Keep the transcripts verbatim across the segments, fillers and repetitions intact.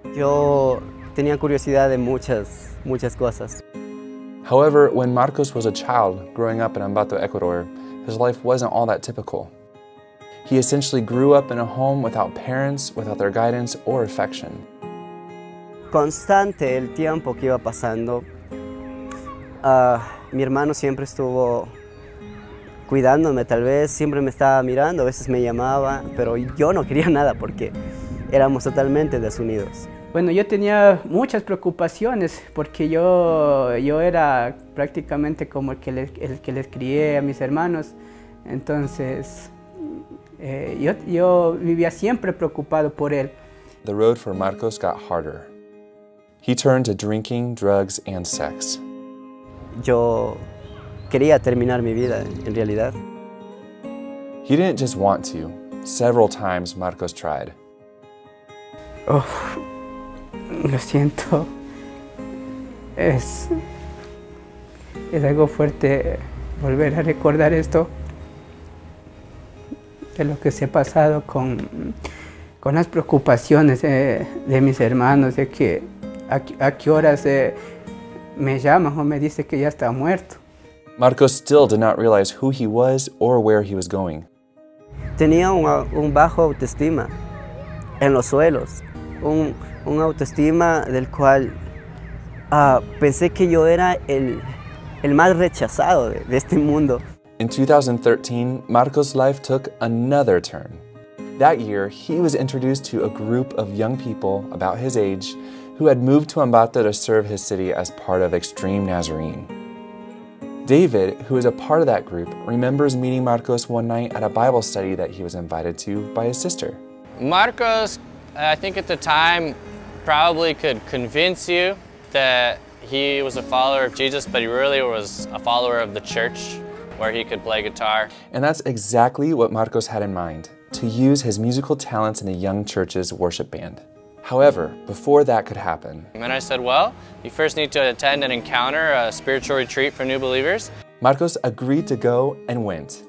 Yo tenía curiosidad de muchas, muchas cosas. However, when Marcos was a child growing up in Ambato, Ecuador, his life wasn't all that typical. He essentially grew up in a home without parents, without their guidance or affection. Constante el tiempo que iba pasando, uh, mi hermano siempre estuvo cuidándome, tal vez siempre me estaba mirando, a veces me llamaba, pero yo no quería nada porque éramos totalmente desunidos. Bueno, yo tenía muchas preocupaciones porque yo, yo era prácticamente como el que, les, el que les crié a mis hermanos, entonces eh, yo, yo vivía siempre preocupado por él. The road for Marcos got harder. He turned to drinking, drugs, and sex. Yo quería terminar mi vida, en realidad. He didn't just want to. Several times Marcos tried. Oh, lo siento. Es, es algo fuerte volver a recordar esto, de lo que se ha pasado con, con las preocupaciones de, de mis hermanos, de que a, a qué horas eh, me llaman o me dicen que ya está muerto. Marcos still did not realize who he was or where he was going. Tenía un, un bajo autoestima en los suelos, un, un autoestima del cual uh, pensé que yo era el, el más rechazado de, de este mundo. In two thousand thirteen, Marcos' life took another turn. That year, he was introduced to a group of young people about his age who had moved to Ambato to serve his city as part of Extreme Nazarene. David, who is a part of that group, remembers meeting Marcos one night at a Bible study that he was invited to by his sister. Marcos, I think at the time, probably could convince you that he was a follower of Jesus, but he really was a follower of the church where he could play guitar. And that's exactly what Marcos had in mind, to use his musical talents in a young church's worship band. However, before that could happen, And then I said, well, you first need to attend an encounter, a spiritual retreat for new believers. Marcos agreed to go and went.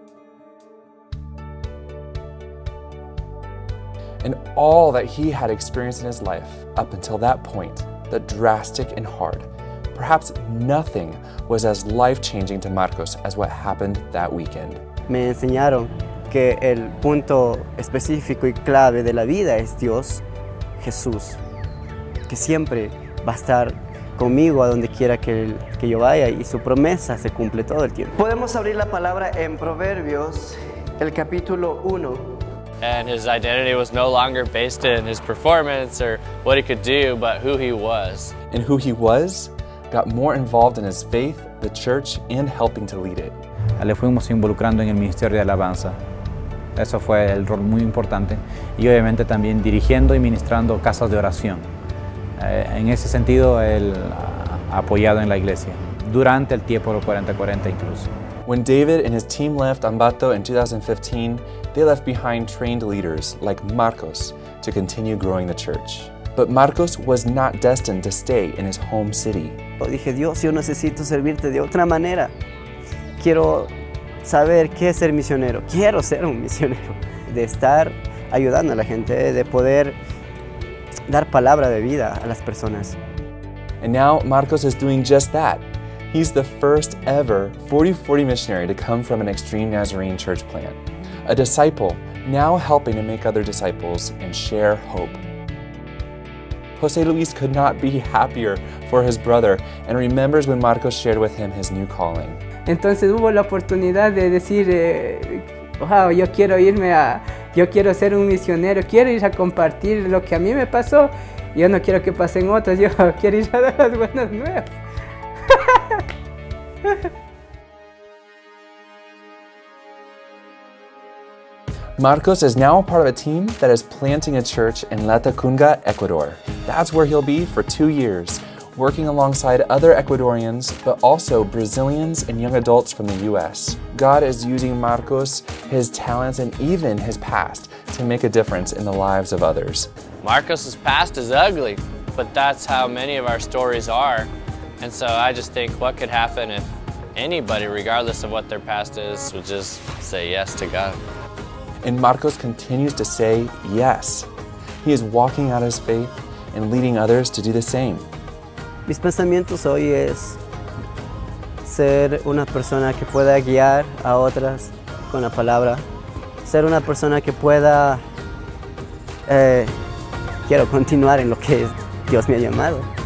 And all that he had experienced in his life up until that point, the drastic and hard, perhaps nothing was as life-changing to Marcos as what happened that weekend. Me enseñaron que el punto específico y clave de la vida es Dios, Jesús, que siempre va a estar conmigo a donde quiera que, que yo vaya y su promesa se cumple todo el tiempo. Podemos abrir la palabra en Proverbios, el capítulo uno. And his identity was no longer based in his performance or what he could do, but who he was. And who he was got more involved in his faith, the church, and helping to lead it. Le fuimos involucrando en el ministerio de alabanza. Eso fue el rol muy importante. Y obviamente también dirigiendo y ministrando casas de oración. Eh, en ese sentido, él ha apoyado en la iglesia, durante el tiempo de los cuarenta cuarenta incluso. When David and his team left Ambato in two thousand fifteen, they left behind trained leaders like Marcos to continue growing the church. But Marcos was not destined to stay in his home city. Dije, Dios, yo necesito servirte de otra manera. Quiero saber qué es ser misionero. Quiero ser un misionero. De estar ayudando a la gente, de poder dar palabra de vida a las personas. And now Marcos is doing just that. He's the first ever forty forty missionary to come from an Extreme Nazarene church plant. A disciple now helping to make other disciples and share hope. Jose Luis could not be happier for his brother and remembers when Marcos shared with him his new calling. Entonces hubo la oportunidad de decir, eh, wow, yo quiero irme a, yo quiero ser un misionero, quiero ir a compartir lo que a mí me pasó, yo no quiero que pasen otros, yo quiero ir a dar las buenas nuevas. Marcos is now a part of a team that is planting a church in Latacunga, Ecuador. That's where he'll be for two years, working alongside other Ecuadorians, but also Brazilians and young adults from the U S. God is using Marcos, his talents, and even his past to make a difference in the lives of others. Marcos' past is ugly, but that's how many of our stories are. And so I just think what could happen if anybody, regardless of what their past is, would just say yes to God. And Marcos continues to say yes. He is walking out his faith, and leading others to do the same. Mis pensamientos hoy es ser una persona que pueda guiar a otras con la palabra, ser una persona que pueda, eh, quiero continuar en lo que Dios me ha llamado.